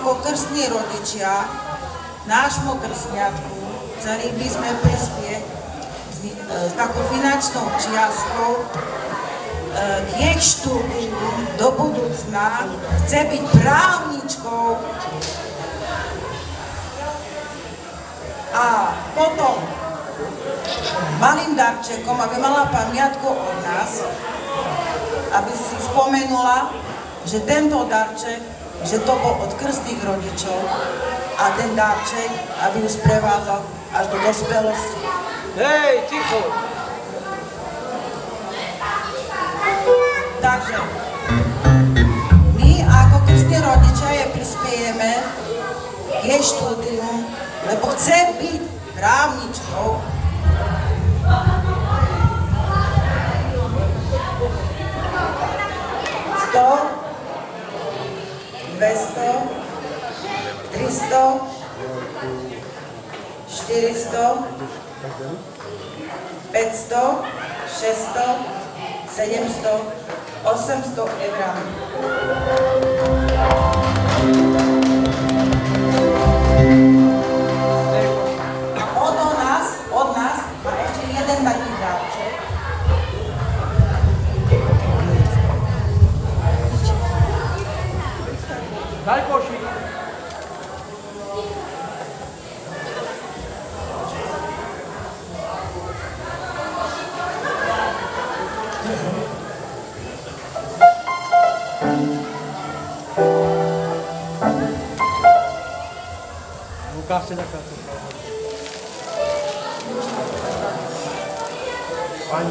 ako krstní rodičia nášmu krstňatku chceli by sme prispieť s takou finančnou čiastkou k jej štúdiu do budúcna. Chce byť právničkou a potom malým darčekom, aby mala pamiatku od nás, aby si spomenula, že tento darček, že to bol od krstných rodičov a ten darček, aby ju sprevádzal až do dospelosti. Hej, ticho! Takže my ako krstní rodičia jej prispiejeme k jej štúdiu, lebo chce byť právničkou. $100, 200, 300, 400, 500, 600, 700, 800 eurami. Od nás má ešte jeden taký darček. Daj košík. Ukážte na kartu. Pani.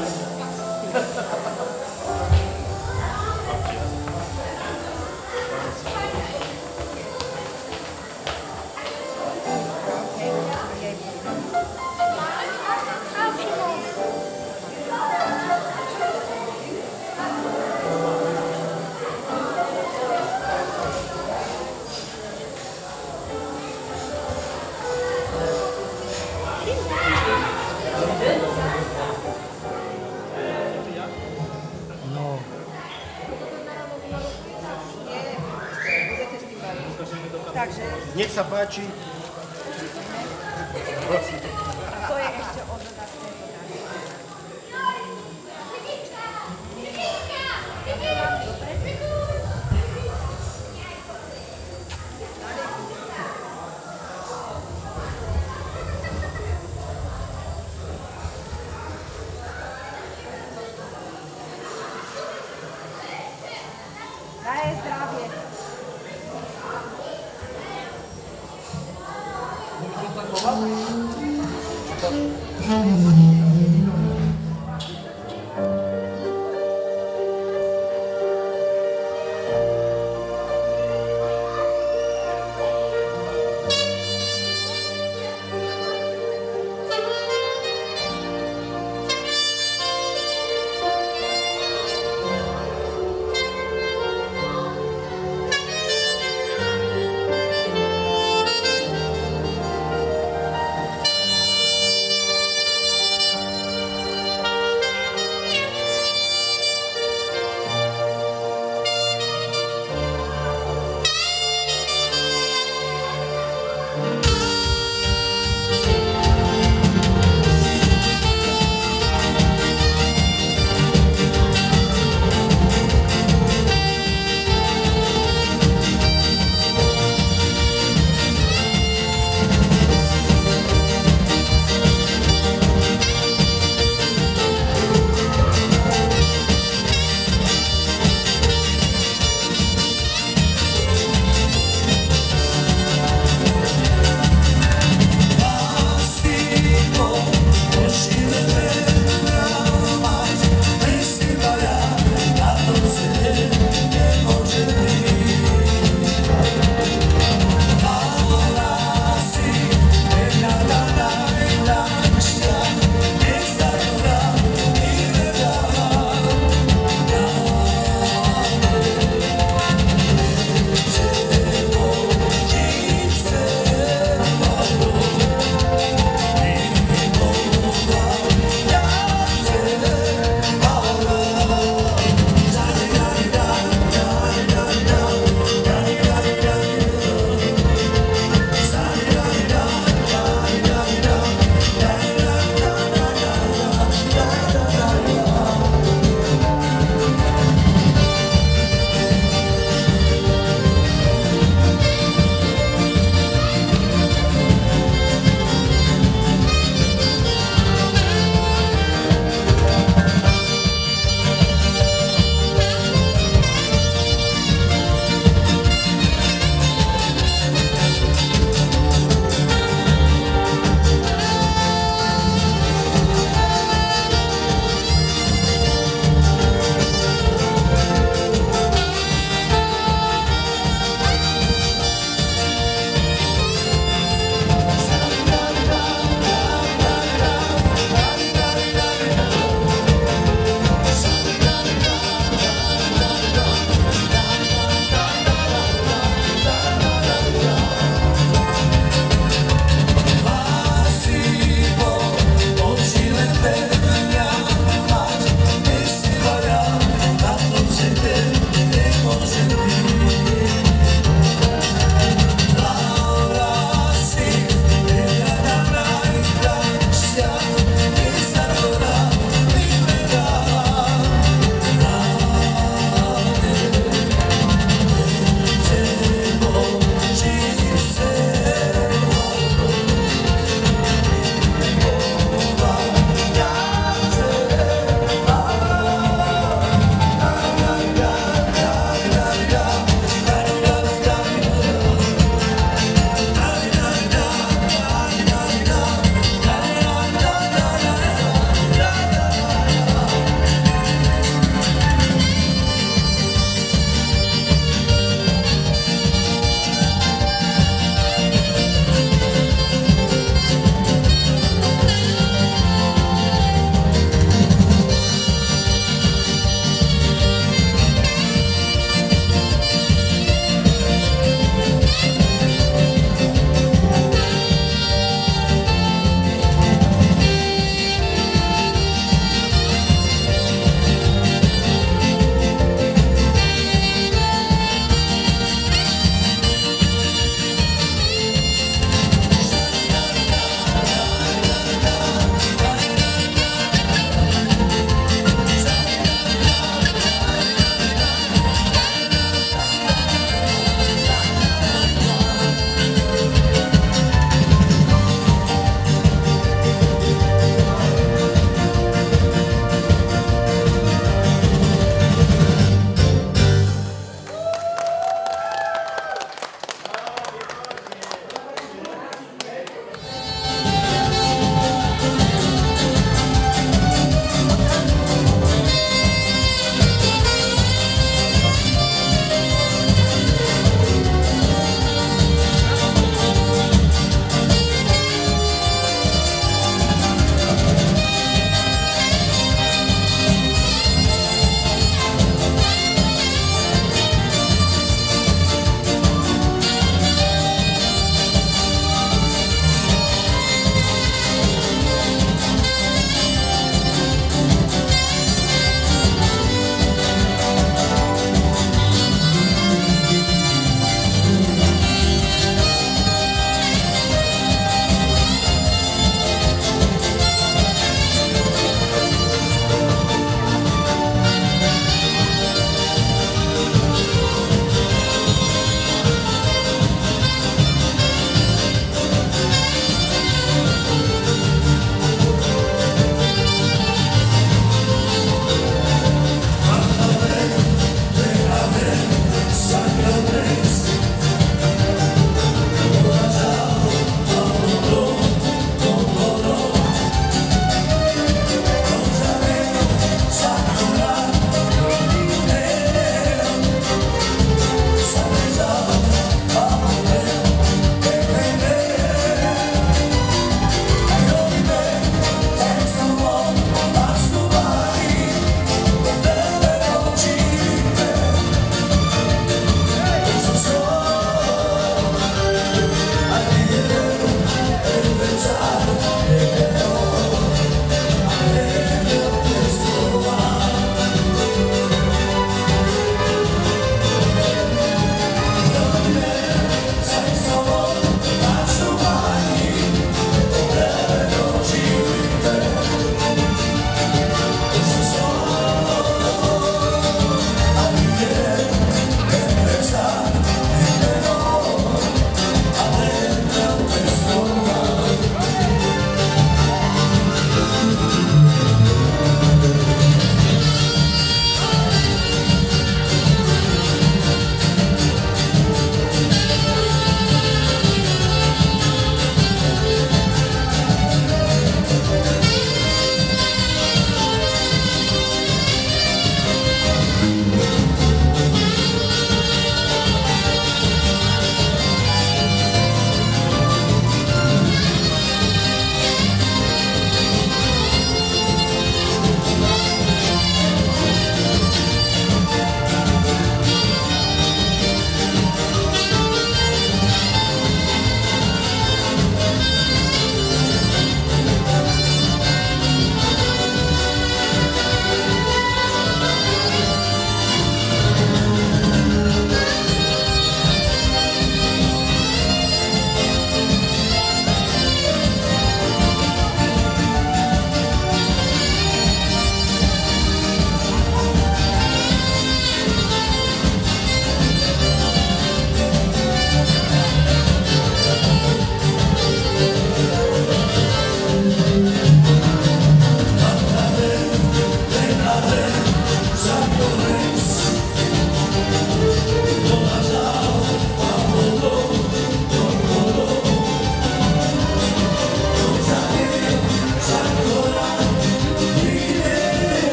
Nech sa páči. Prosím. To je ešte od dodatnej. Daj zdravie.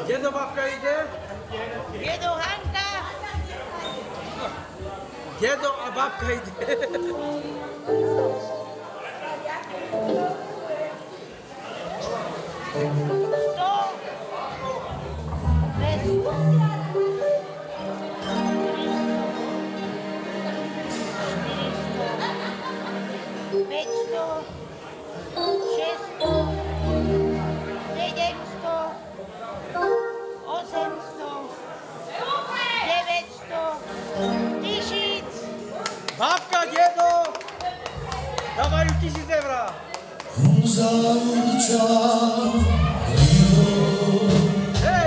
Dedo, babka ide? Dedo Hanka. Dedo a babka ide. Babka, dedo, dávajú 1000 eur. Hej,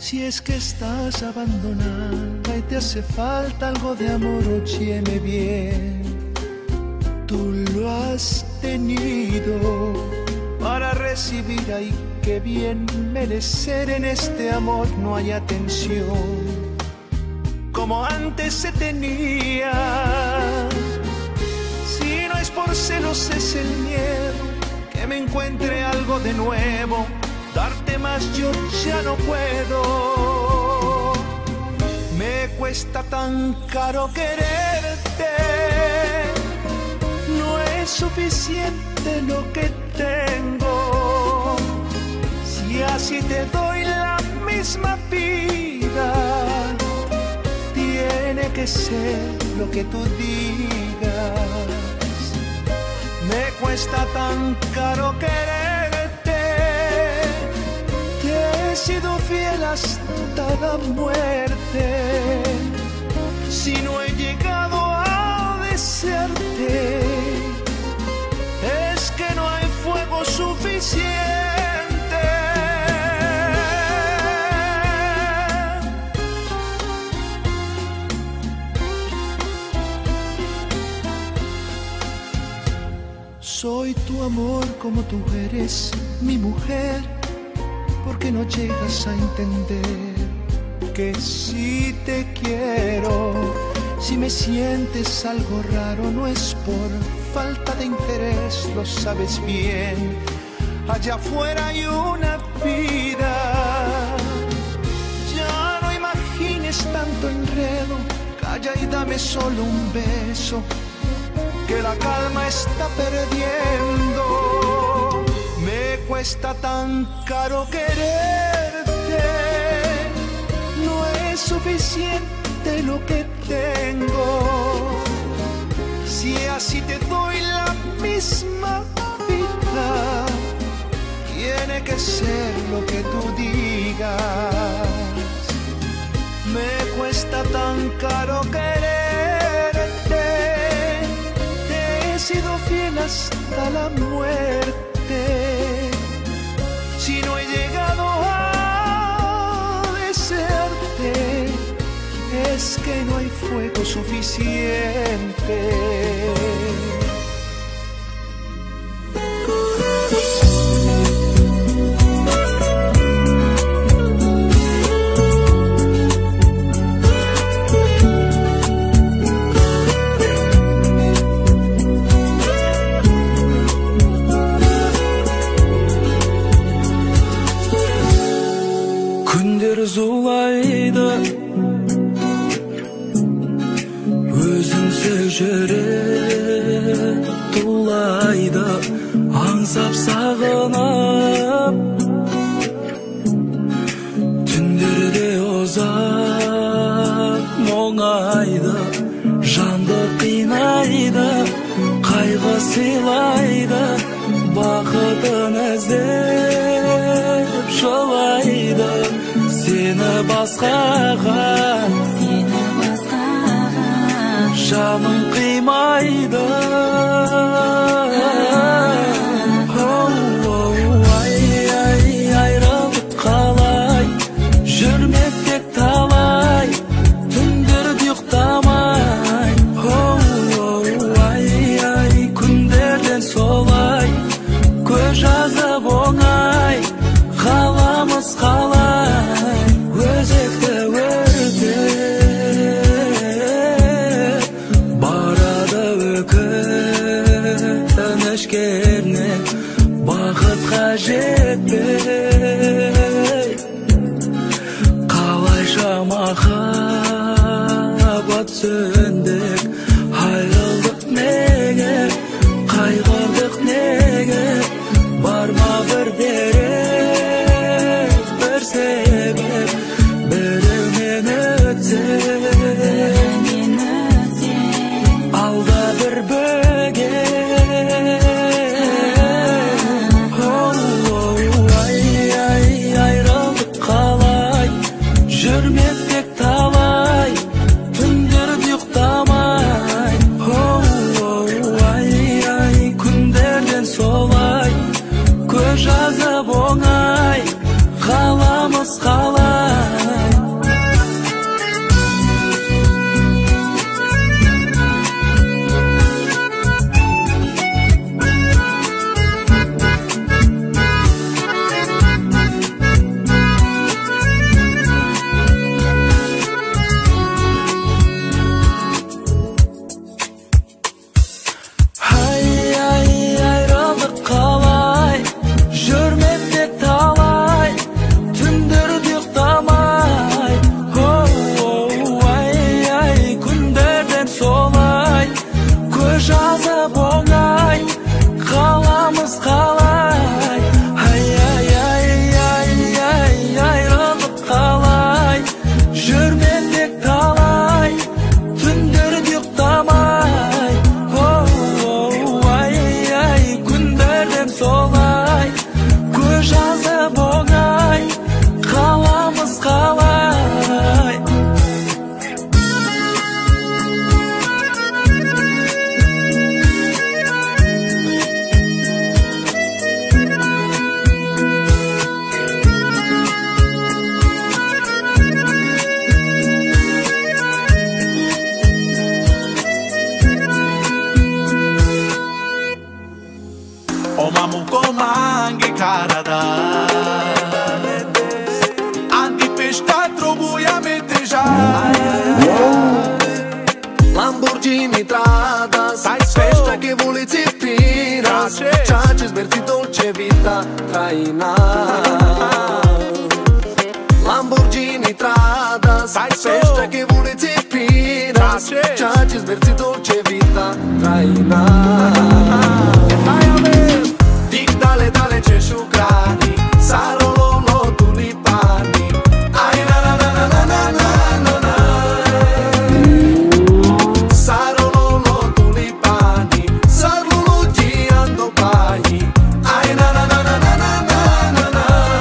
Si es que estás abandonada y te hace falta algo de amor, óyeme bien. Tú lo has tenido para recibir, ay, qué bien merecer. En este amor no hay atención como antes se tenía. Si no es por celos es el miedo que me encuentre algo de nuevo. Darte más yo ya no puedo. Me cuesta tan caro quererte. No es suficiente lo que tengo. Si así te doy la misma vida, tiene que ser lo que tú digas. Me cuesta tan caro quererte. Te he sido fiel hasta la muerte. Si no he llegado a desearte, es que no hay fuego suficiente. Soy tu amor como tú eres mi mujer. ¿Por qué no llegas a entender que si te quiero? Si me sientes algo raro no es por falta de interés, lo sabes bien. Allá afuera hay una vida. Ya no imagines tanto enredo. Calla y dame solo un beso, que la calma está perdiendo. Me cuesta tan caro quererte. No es suficiente lo que tengo. Si así te doy la misma vida, tiene que ser lo que tú digas. Me cuesta tan caro quererte. He sido fiel hasta la muerte. Si no he llegado a desearte, es que no hay fuego suficiente. Zulaydı özünse жүрек тулайды аңсап сағынып түндерде озақ мұңайды жанды қинайды қайғы сыйлайды бақытын іздеп жолайды сені басқаға жаным қимайды. Айрылып қалай жүрмек тек талай түндерді ұйықтамай. Күндерден солай көз жазып оңай қаламыз қалай өзекті өртеп барады өкініш кернеп бақытқа жетпей. Қалайша махаббат сөндік айрылдық неге қайғырдық неге бар ма бір дерек бір себеп бірінен өтсек алда бір бөгет. Айрылдық қалай жүрмек тек талай түндерді ұйықтамай Mamuco manghe carada Andi pesca trobuiamente già Lamborghini Tradas, festa che volete pira, ciace sberti dolce vita traina. Lamborghini Tradas, festa che volete pira, ciace sberti dolce vita traina. Dic dale dale ce șucrani, sarolo lo tulipani. Ai na na na na na na na na. Sarolo lo tulipani, sarolo girando pai. Ai na na na na na na na na.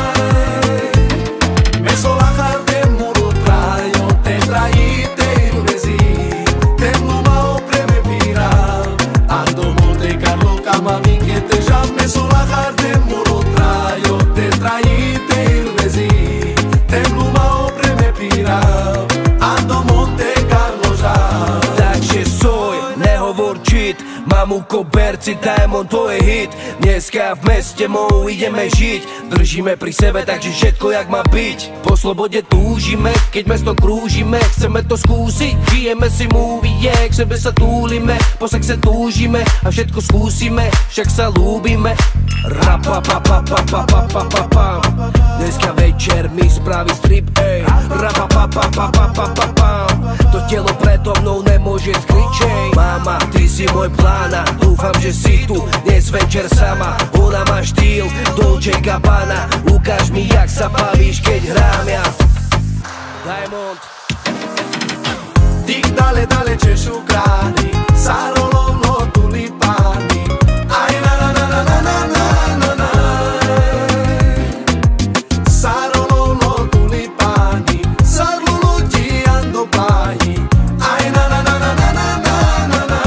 Meso la carte muro traio, te trai te ilvezi, te numa o preme pira. Ando Monte Carlo cama minche te já meso la carte muro traio, te trai te ilvezi, te numa o preme pira. Ando Monte Carlo já. Takže soj, nehovor čit, mám u koberci, Diamond to je hit. Dneska v meste mou ideme žiť, držíme pri sebe, takže všetko jak má byť. Po slobode túžime, keď mesto krúžime, chceme to skúsiť, žijeme si movie, k sebe sa túlime, po sexe túžime a všetko skúsime, však sa ľúbime. Rapapapapapapapapapam, dneska večer mi spraví strip, ej. Rapapapapapapapam, to telo predo mnou nemôže skričej. Mama, ty si môj plán a dúfam, že si tu dnes večer sama. Ona má štýl, Dolce Gabbana, ukáž mi, jak sa bavíš, keď hrám ja. Diamond. Dic dale dale ce șucrani, sarolo lo tulipani. Ai na na na na na na na na na. Sarolo lo tulipani, sarolo girando pai. Ai na na na na na na na na na.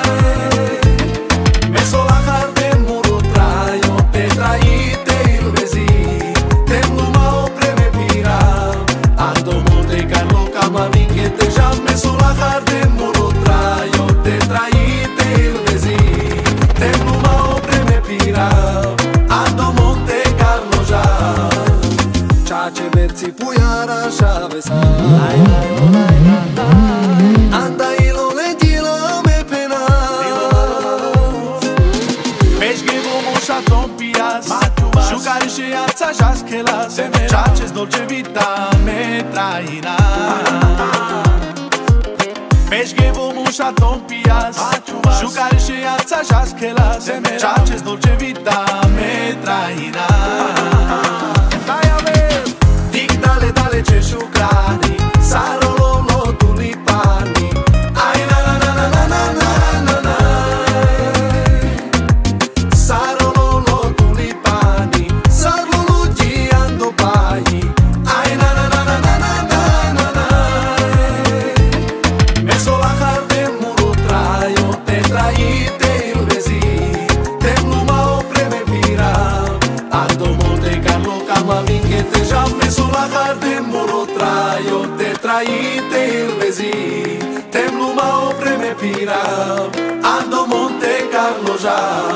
Meso la carte muro traio, te trai te ilvezi, te numa o preme pira. Ando Monte Carlo cama minche te já meso la carte muro traio, te trai te ilvezi, te numa o preme pira. Ando Monte Carlo já. Ciace verzi puiara șavesa. Anda ilo le dilo me pena. Peșche vomu și tompias Șucari și ața jaskelas Ciace-s dolce vita me traina Peșche vomu și tompias Șucari și ața jaskelas Ciace-s dolce vita me traina Dic dale dale ce șucrani, sarolo lo tulipani. Ai na na na na na na na na na. Sarolo lo tulipani, sarolo girando pai. Ai na na na na na na na na na. Meso la carte muro traio, te trai te ilvezi, te numa o preme pira. Ando Monte Carlo cama minche te já meso la carte muro traio, te trai te ilvezi, te numa o preme pira. Ando Monte Carlo já.